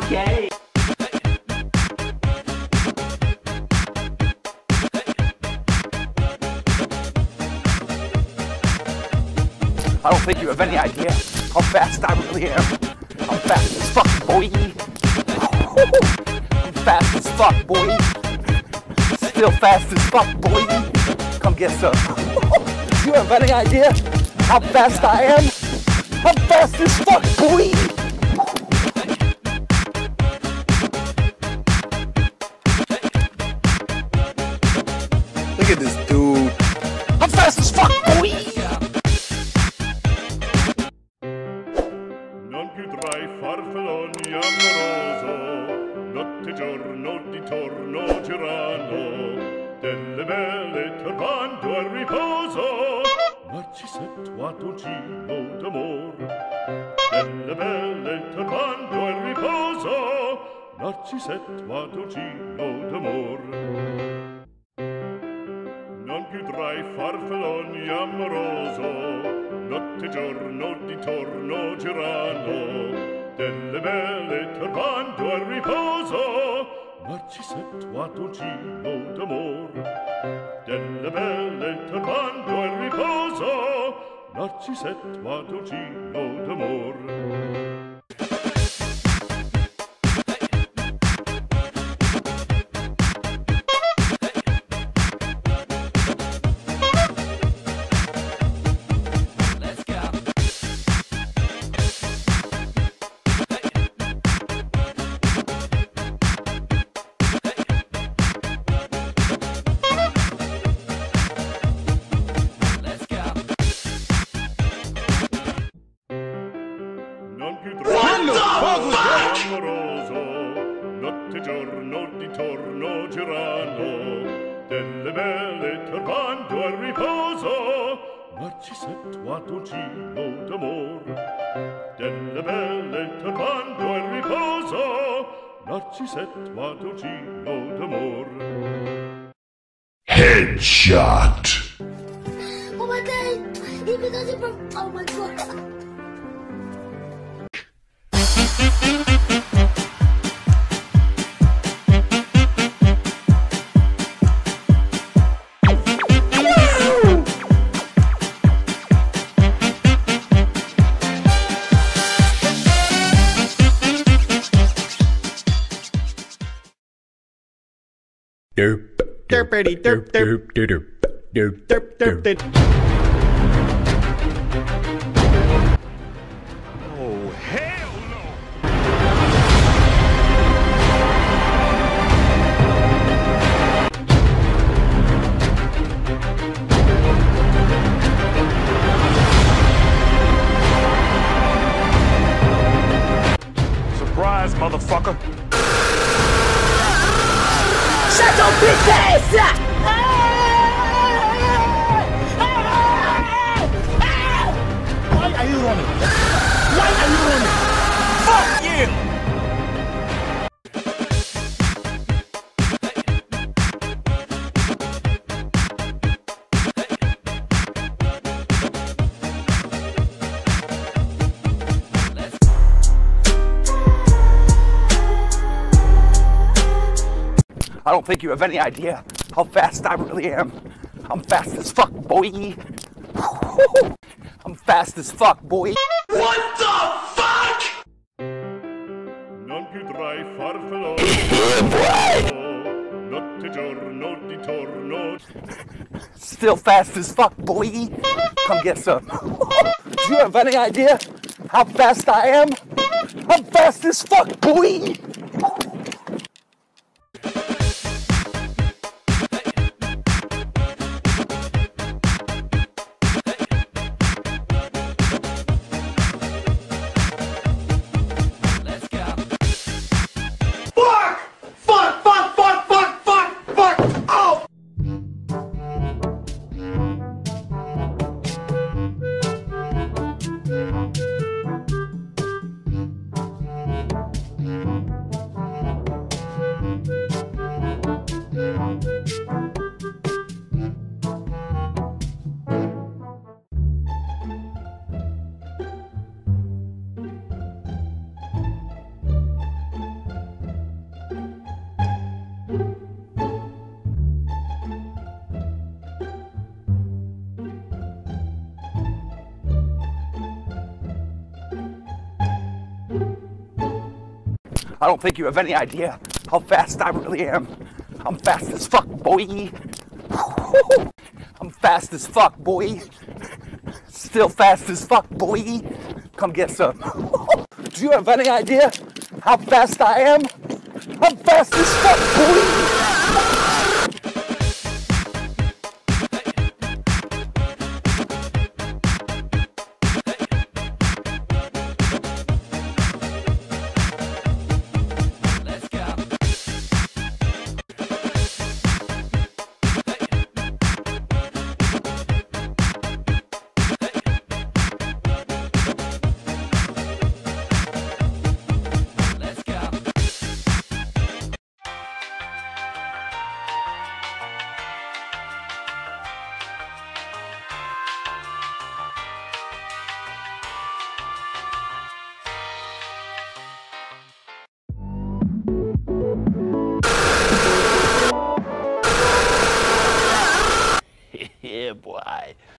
KAR98K. I don't think you have any idea how fast I really am. I'm fast as fuck, boy. I'm fast as fuck, boy. Still fast as fuck, boy. Come get some. Do you have any idea how fast I am? I'm fast as fuck, boy. Look at this dude. I'm fast as fuck, boy. Non più tra i farfalloni amoroso, notte e giorno di torno girano, delle belle turbando al riposo, Narcisetto Adolgino d'amor. Delle belle turbando al riposo, Narcisetto Adolgino d'amor. Non più tra i farfalloni amoroso, notte e giorno di torno girano, delle belle turbando al riposo, Narcisetto Adolgino d'amor. Delle belle turbando al riposo, Narcisetto Adolgino d'amor. Non più amoroso, notte e giorno di torno girano, delle belle turbando al riposo, Narcisetto Adolgino d'amor. Delle belle turbando al riposo, Narcisetto Adolgino d'amor. Headshot. Oh my god! He does it from. Oh my god! Derp, derpity, derp, derp, derp, derp, derp, derp, derp. Oh, hell no! Surprise, motherfucker! Shut your bitch ass! Why are you running? Why are you running? Fuck you! I don't think you have any idea how fast I really am. I'm fast as fuck, boy. I'm fast as fuck, boy. What the fuck? Non più tra i farfalloni, notte e giorno di torno. Still fast as fuck, boy. Come get some. Do you have any idea how fast I am? I'm fast as fuck, boy. I don't think you have any idea how fast I really am. I'm fast as fuck, boy. I'm fast as fuck, boy. Still fast as fuck, boy. Come get some. Do you have any idea how fast I am? I'm fast as fuck, boy. Yeah, boy.